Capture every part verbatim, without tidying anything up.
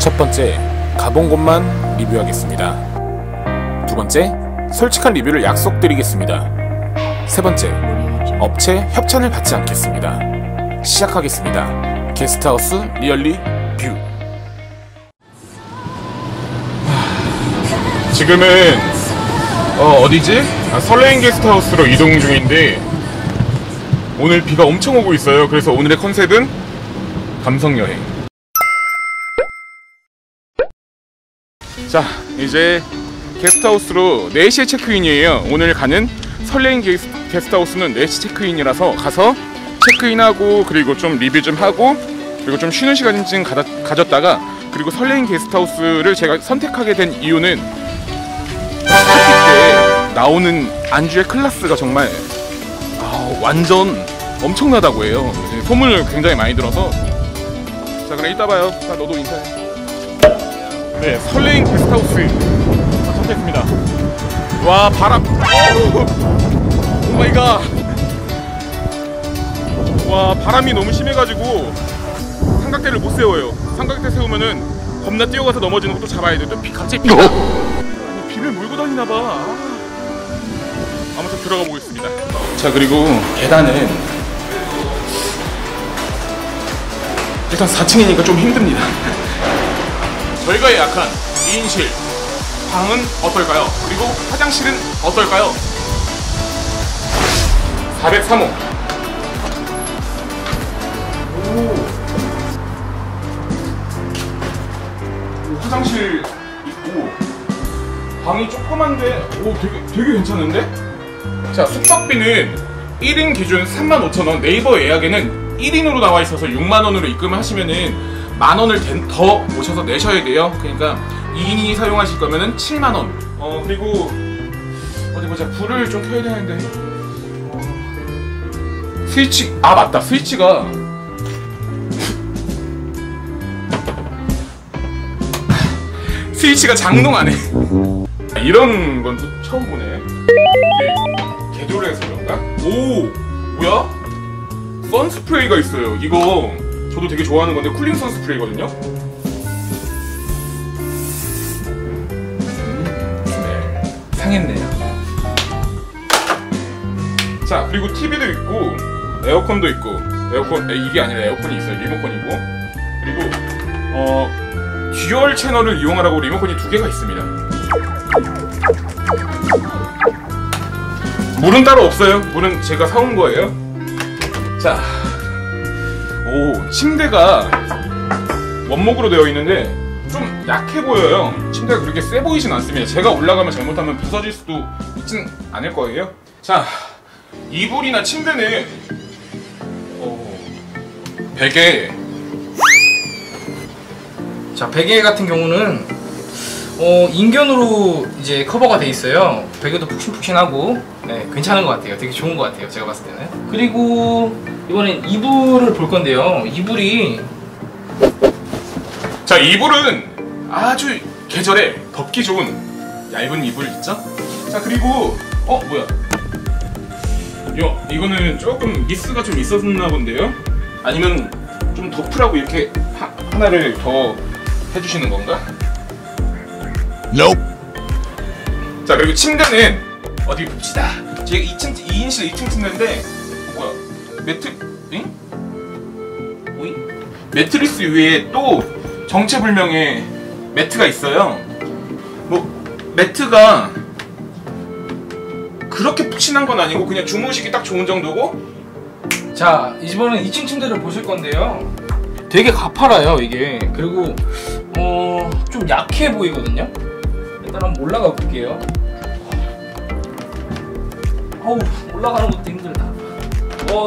첫 번째, 가본 곳만 리뷰하겠습니다. 두 번째, 솔직한 리뷰를 약속드리겠습니다. 세 번째, 업체 협찬을 받지 않겠습니다. 시작하겠습니다. 게스트하우스 리얼리 뷰. 지금은 어, 어디지? 아, 설레임 게스트하우스로 이동 중인데 오늘 비가 엄청 오고 있어요. 그래서 오늘의 컨셉은 감성여행. 자, 이제 게스트하우스로 네 시에 체크인이에요. 오늘 가는 설레임 게스트하우스는 네 시 체크인이라서 가서 체크인하고 그리고 좀 리뷰 좀 하고 그리고 좀 쉬는 시간 좀 가졌다가 그리고 설레임 게스트하우스를 제가 선택하게 된 이유는 파티 때 나오는 안주의 클래스가 정말 아, 완전 엄청나다고 해요. 소문을 굉장히 많이 들어서. 자, 그럼 이따 봐요. 자, 너도 인사해. 네, 설레임 게스트하우스 도착했습니다. 와, 바람. 오 마이 갓. 와, 바람이 너무 심해가지고 삼각대를 못 세워요. 삼각대 세우면은 겁나 뛰어가서 넘어지는 것도 잡아야 돼. 또 비 갑자기 비가. 아니, 비를 몰고 다니나봐. 아무튼 들어가 보겠습니다. 자, 그리고 계단은 일단 사 층이니까 좀 힘듭니다. 저희가 예약한 이 인실 방은 어떨까요? 그리고 화장실은 어떨까요? 사백삼 호. 오. 화장실 있고 방이 조그만데 오 되게 되게 괜찮은데? 자, 숙박비는 일 인 기준 삼만 오천 원. 네이버 예약에는 일 인으로 나와 있어서 육만 원으로 입금하시면은 만 원을 더 모셔서 내셔야 돼요. 그러니까 이 인이 사용하실 거면은 칠만 원. 어, 그리고 어디 보자. 불을 좀 켜야 되는데. 어, 스위치. 아, 맞다. 스위치가 스위치가 작동 안 해. 이런 건 또 처음 보네. 이게 개조를 해서 그런가? 오! 뭐야? 선스프레이가 있어요. 이거 저도 되게 좋아하는 건데 쿨링 선스프레이거든요. 네, 상했네요. 자, 그리고 티비도 있고 에어컨도 있고 에어컨 에, 이게 아니라 에어컨이 있어요. 리모컨이고 그리고 어 듀얼 채널을 이용하라고 리모컨이 두 개가 있습니다. 물은 따로 없어요. 물은 제가 사온 거예요. 자, 오, 침대가 원목으로 되어 있는데 좀 약해 보여요. 침대가 그렇게 세 보이진 않습니다. 제가 올라가면 잘못하면 부서질 수도 있진 않을 거예요. 자, 이불이나 침대는 어, 베개. 자, 베개 같은 경우는 어, 인견으로 이제 커버가 돼 있어요. 베개도 푹신푹신하고 네, 괜찮은 것 같아요. 되게 좋은 것 같아요. 제가 봤을 때는. 그리고 이번엔 이불을 볼 건데요. 이불이 자, 이불은 아주 계절에 덮기 좋은 얇은 이불 있죠? 자, 그리고 어 뭐야? 요 이거는 조금 미스가 좀 있었나 본데요? 아니면 좀 덮으라고 이렇게 하, 하나를 더 해주시는 건가? Nope. 자, 그리고 침대는 어디 봅시다. 제가 이 층, 이 인실 이 층 침대인데 뭐야? 매트... 응? 오이? 매트리스 위에 또 정체불명의 매트가 있어요. 뭐 매트가 그렇게 푹신한 건 아니고 그냥 주무시기 딱 좋은 정도고. 자, 이번엔 이 층 침대를 보실 건데요. 되게 가파라요 이게. 그리고 어, 좀 약해 보이거든요. 일단 한번 올라가 볼게요. 어우, 올라가는 것도 힘들다. 어,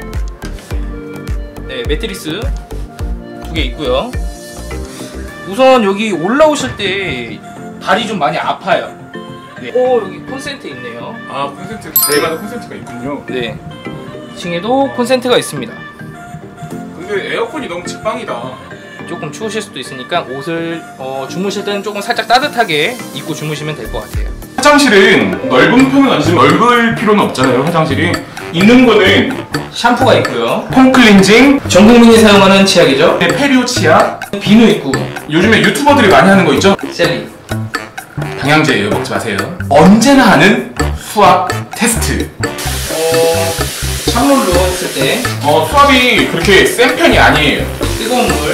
네, 매트리스 두 개 있고요. 우선 여기 올라오실 때 발이 좀 많이 아파요. 네. 오, 여기 콘센트 있네요. 아, 콘센트. 저희마다 콘센트가 있군요. 네, 이 층에도 콘센트가 있습니다. 근데 에어컨이 너무 직방이다. 조금 추우실 수도 있으니까 옷을 어, 주무실 때는 조금 살짝 따뜻하게 입고 주무시면 될 것 같아요. 화장실은 넓은 편은 아니지만 넓을 필요는 없잖아요. 화장실이 있는 거는 샴푸가 있고요. 폼 클렌징, 전 국민이 사용하는 치약이죠. 네, 페리오 치약, 비누 있고 요즘에 유튜버들이 많이 하는 거 있죠? 셀리. 방향제예요. 먹지 마세요. 언제나 하는 수압 테스트. 어, 찬물로 했을 때 어, 수압이 그렇게 센 편이 아니에요. 뜨거운 물.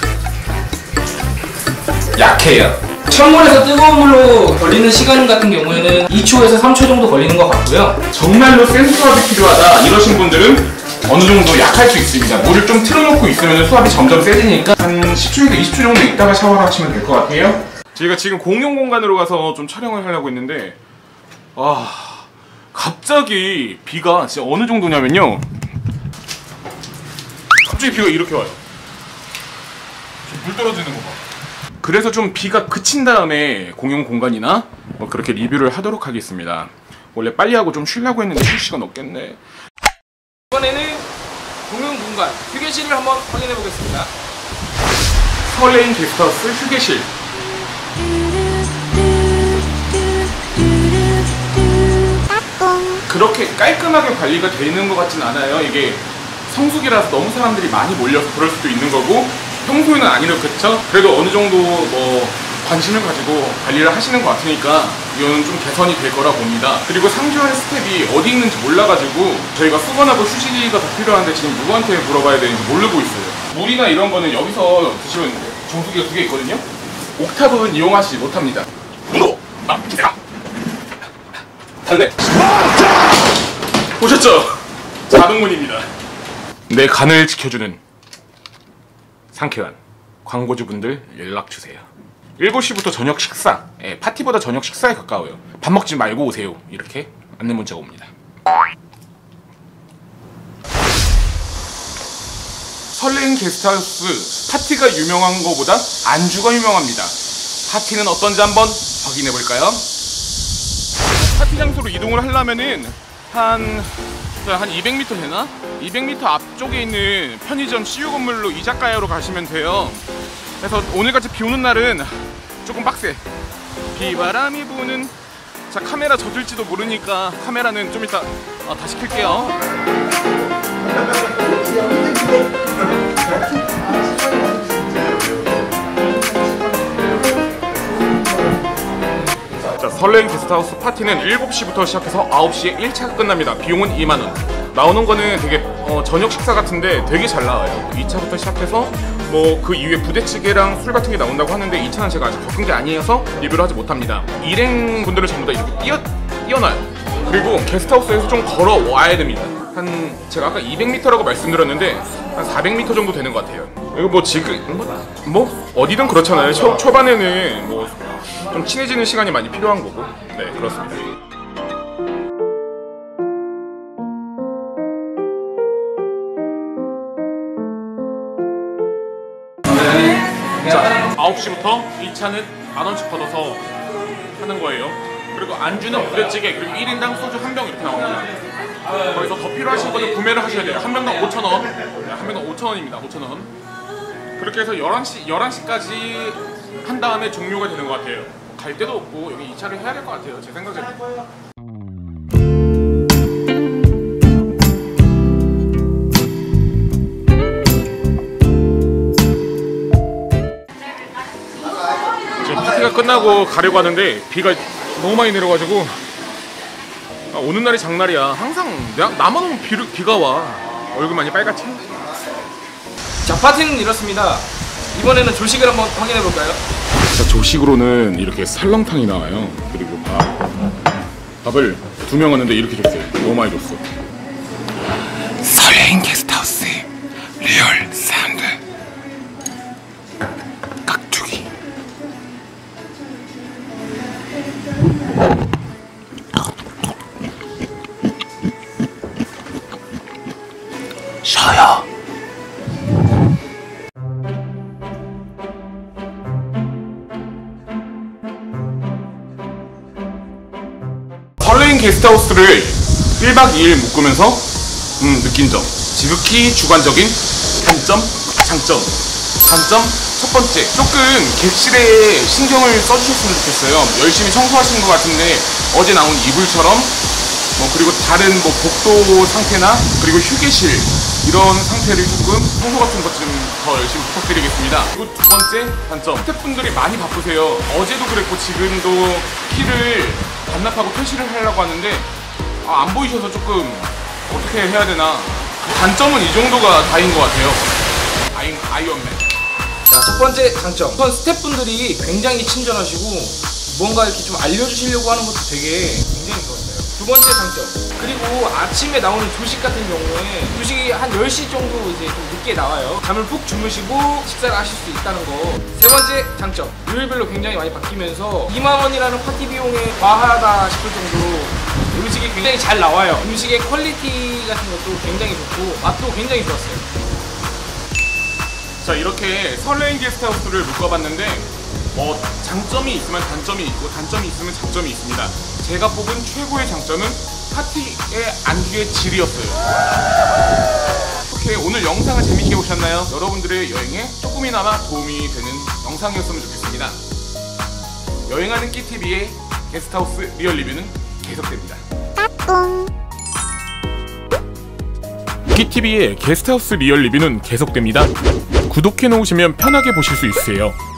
약해요. 찬물에서 뜨거운 물로 걸리는 시간 같은 경우에는 이 초에서 삼 초 정도 걸리는 것 같고요. 정말로 센 수압이 필요하다 이러신 분들은 어느 정도 약할 수 있습니다. 물을 좀 틀어놓고 있으면 수압이 점점 세지니까 한 십 초에서 이십 초 정도 있다가 샤워를 하시면 될 것 같아요. 저희가 지금 공용 공간으로 가서 좀 촬영을 하려고 했는데 아 갑자기 비가 진짜 어느 정도냐면요, 갑자기 비가 이렇게 와요. 물 떨어지는 거 봐. 그래서 좀 비가 그친 다음에 공용 공간이나 뭐 그렇게 리뷰를 하도록 하겠습니다. 원래 빨리 하고 좀 쉬려고 했는데 쉴 시간 없겠네. 이번에는 공용 공간 휴게실을 한번 확인해 보겠습니다. 설레인 게스트하우스 휴게실. 그렇게 깔끔하게 관리가 되는 것 같진 않아요. 이게 성수기라서 너무 사람들이 많이 몰려서 그럴 수도 있는 거고, 평소에는 아니렇겠죠? 그래도 어느 정도 뭐 관심을 가지고 관리를 하시는 것 같으니까 이거는 좀 개선이 될 거라 봅니다. 그리고 상주하는 스텝이 어디 있는지 몰라가지고 저희가 수건하고 휴지가 더 필요한데 지금 누구한테 물어봐야 되는지 모르고 있어요. 물이나 이런 거는 여기서 드시면 정수기가 두 개 있거든요? 옥탑은 이용하지 못합니다. 문도 막히세요. 달래. 보셨죠? 자동문입니다. 내 간을 지켜주는 상쾌한 광고주분들 연락주세요. 일곱 시부터 저녁 식사, 예, 파티보다 저녁 식사에 가까워요. 밥 먹지 말고 오세요. 이렇게 안내 문자가 옵니다. 설레인 게스트하우스 파티가 유명한 것보다 안주가 유명합니다. 파티는 어떤지 한번 확인해 볼까요? 파티 장소로 이동을 하려면은 한, 한 이백 미터 되나? 이백 미터 앞쪽에 있는 편의점 씨유 건물로 이자카야로 가시면 돼요. 그래서 오늘같이 비 오는 날은 조금 빡세. 비바람이 부는, 자, 카메라 젖을지도 모르니까 카메라는 좀 이따 어, 다시 켤게요. 자, 설레인 게스트하우스 파티는 일곱 시부터 시작해서 아홉 시에 일 차가 끝납니다. 비용은 이만 원. 나오는 거는 되게 어, 저녁 식사 같은데 되게 잘 나와요. 이 차부터 시작해서 뭐 그 이후에 부대찌개랑 술 같은 게 나온다고 하는데 이 차는 제가 아직 겪은 게 아니어서 리뷰를 하지 못합니다. 일행 분들을 전부 다 이렇게 띄어, 띄어놔요. 그리고 게스트하우스에서 좀 걸어와야 됩니다. 한 제가 아까 이백 미터라고 말씀드렸는데 한 사백 미터 정도 되는 것 같아요. 이거 뭐 지금 뭐, 뭐 어디든 그렇잖아요. 초, 초반에는 뭐 좀 친해지는 시간이 많이 필요한 거고. 네, 그렇습니다. 자, 아홉 시부터 이 차는 만 원씩 받아서 하는 거예요. 그리고 안주는 부대찌개, 그리고 일 인당 소주 한 병 이렇게 나옵니다. 거기서 더 필요하신 거는 구매를 하셔야 돼요. 한 병당 오천 원. 한 병당 오천 원입니다. 오천 원. 그렇게 해서 열한 시, 열한 시까지 한 다음에 종료가 되는 것 같아요. 갈 데도 없고 여기 이 차를 해야 될 것 같아요. 제 생각에는. 지금 파티가 끝나고 가려고 하는데 비가 너무 많이 내려가지고 아, 오는 날이 장날이야. 항상 나, 나만 오면 비, 비가 와. 얼굴 많이 빨갛지? 자, 파티는 이렇습니다. 이번에는 조식을 한번 확인해 볼까요? 자, 조식으로는 이렇게 설렁탕이 나와요. 그리고 밥. 밥을 두 명 왔는데 이렇게 줬어요. 너무 많이 줬어. 설레인 게스트하우스 리얼 사운드. 깍두기. 쉬어요. 설레인 게스트하우스를 일 박 이 일 묵으면서 음, 느낀 점, 지극히 주관적인 단점, 장점, 단점, 첫 번째, 조금 객실에 신경을 써주셨으면 좋겠어요. 열심히 청소하신 것 같은데 어제 나온 이불처럼 뭐 그리고 다른 뭐 복도 상태나 그리고 휴게실 이런 상태를 조금 청소 같은 것 좀 더 열심히 부탁드리겠습니다. 그리고 두 번째 단점, 스태프분들이 많이 바쁘세요. 어제도 그랬고 지금도 키를 반납하고 표시를 하려고 하는데 아, 안 보이셔서 조금 어떻게 해야 되나. 단점은 이 정도가 다인 것 같아요. 아이, 아이언맨. 자, 첫 번째 장점. 우선 스태프분들이 굉장히 친절하시고 뭔가 이렇게 좀 알려주시려고 하는 것도 되게 굉장히 좋았어요. 두 번째 장점. 그리고 아침에 나오는 조식 같은 경우에 조식이 한 열 시 정도 이제 좀 늦게 나와요. 잠을 푹 주무시고 식사를 하실 수 있다는 거. 세 번째 장점. 요일별로 굉장히 많이 바뀌면서 이만 원이라는 파티 비용에 과하다 싶을 정도로 음식이 굉장히 잘 나와요. 음식의 퀄리티 같은 것도 굉장히 좋고 맛도 굉장히 좋았어요. 자, 이렇게 설레임 게스트하우스를 묶어봤는데 어, 장점이 있으면 단점이 있고 단점이 있으면 장점이 있습니다. 제가 뽑은 최고의 장점은 파티의 안주의 질이었어요. 이렇게 오늘 영상을 재밌게 보셨나요? 여러분들의 여행에 조금이나마 도움이 되는 영상이었으면 좋겠습니다. 여행하는 끼티비의 게스트하우스 리얼 리뷰는 계속됩니다. 끼티비의 게스트하우스 리얼 리뷰는 계속됩니다. 구독해 놓으시면 편하게 보실 수 있으세요.